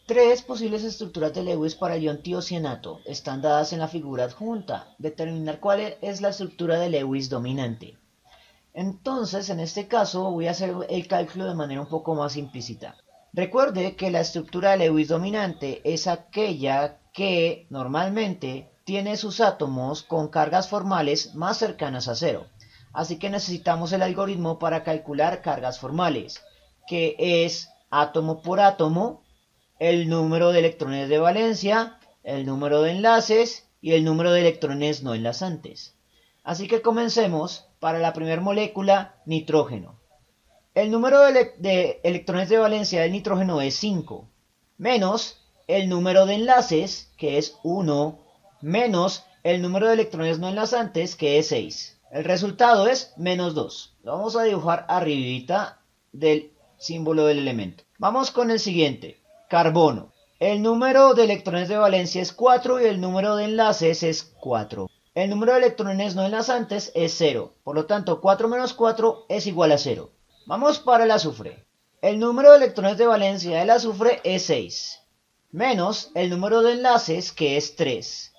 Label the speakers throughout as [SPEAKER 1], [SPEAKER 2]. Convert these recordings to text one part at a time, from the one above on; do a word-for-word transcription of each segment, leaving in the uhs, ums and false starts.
[SPEAKER 1] Tres posibles estructuras de Lewis para el ion tiocianato están dadas en la figura adjunta. Determinar cuál es la estructura de Lewis dominante. Entonces, en este caso, voy a hacer el cálculo de manera un poco más implícita. Recuerde que la estructura de Lewis dominante es aquella que normalmente tiene sus átomos con cargas formales más cercanas a cero. Así que necesitamos el algoritmo para calcular cargas formales, que es átomo por átomo, el número de electrones de valencia, el número de enlaces y el número de electrones no enlazantes. Así que comencemos para la primera molécula, nitrógeno. El número de, ele de electrones de valencia del nitrógeno es cinco, menos el número de enlaces, que es uno, menos el número de electrones no enlazantes, que es seis. El resultado es menos dos. Lo vamos a dibujar arribita del símbolo del elemento. Vamos con el siguiente. Carbono. El número de electrones de valencia es cuatro y el número de enlaces es cuatro. El número de electrones no enlazantes es cero. Por lo tanto, cuatro menos cuatro es igual a cero. Vamos para el azufre. El número de electrones de valencia del azufre es seis. Menos el número de enlaces, que es tres.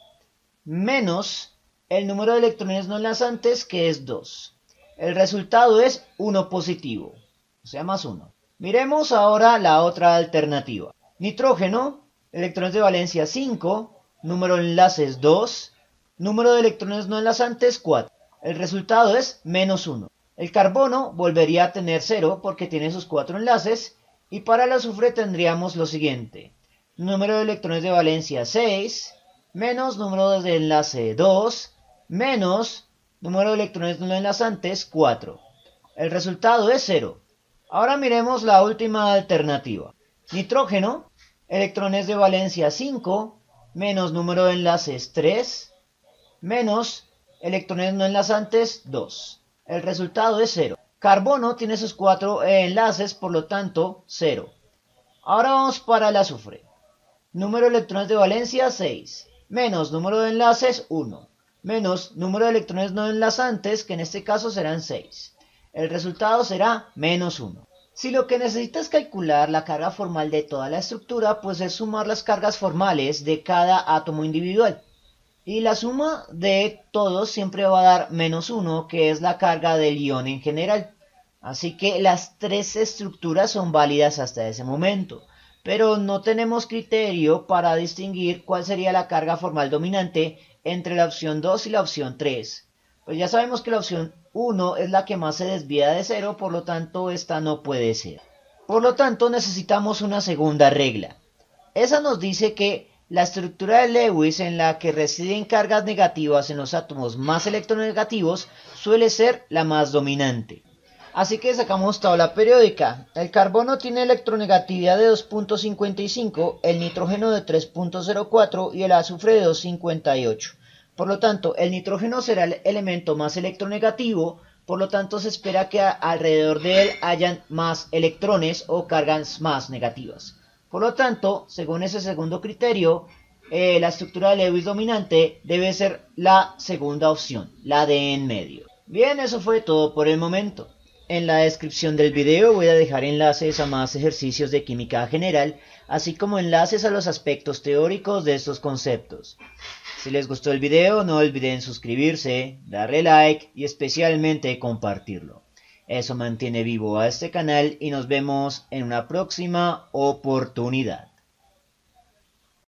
[SPEAKER 1] Menos el número de electrones no enlazantes, que es dos. El resultado es uno positivo. O sea, más uno. Miremos ahora la otra alternativa. Nitrógeno, electrones de valencia cinco, número de enlaces dos, número de electrones no enlazantes cuatro. El resultado es menos uno. El carbono volvería a tener cero porque tiene sus cuatro enlaces. Y para el azufre tendríamos lo siguiente. Número de electrones de valencia seis, menos número de enlace dos, menos número de electrones no enlazantes cuatro. El resultado es cero. Ahora miremos la última alternativa. Nitrógeno, electrones de valencia cinco, menos número de enlaces tres, menos electrones no enlazantes dos. El resultado es cero. Carbono tiene sus cuatro enlaces, por lo tanto, cero. Ahora vamos para el azufre. Número de electrones de valencia seis, menos número de enlaces uno, menos número de electrones no enlazantes, que en este caso serán seis. El resultado será menos uno. Si lo que necesita es calcular la carga formal de toda la estructura, pues es sumar las cargas formales de cada átomo individual. Y la suma de todos siempre va a dar menos uno, que es la carga del ion en general. Así que las tres estructuras son válidas hasta ese momento. Pero no tenemos criterio para distinguir cuál sería la carga formal dominante entre la opción dos y la opción tres. Pues ya sabemos que la opción uno es la que más se desvía de cero, por lo tanto esta no puede ser. Por lo tanto necesitamos una segunda regla. Esa nos dice que la estructura de Lewis en la que residen cargas negativas en los átomos más electronegativos suele ser la más dominante. Así que sacamos tabla periódica. El carbono tiene electronegatividad de dos punto cincuenta y cinco, el nitrógeno de tres punto cero cuatro y el azufre de dos punto cincuenta y ocho. Por lo tanto, el nitrógeno será el elemento más electronegativo, por lo tanto se espera que alrededor de él hayan más electrones o cargas más negativas. Por lo tanto, según ese segundo criterio, eh, la estructura de Lewis dominante debe ser la segunda opción, la de en medio. Bien, eso fue todo por el momento. En la descripción del video voy a dejar enlaces a más ejercicios de química general, así como enlaces a los aspectos teóricos de estos conceptos. Si les gustó el video, no olviden suscribirse, darle like y especialmente compartirlo. Eso mantiene vivo a este canal y nos vemos en una próxima oportunidad.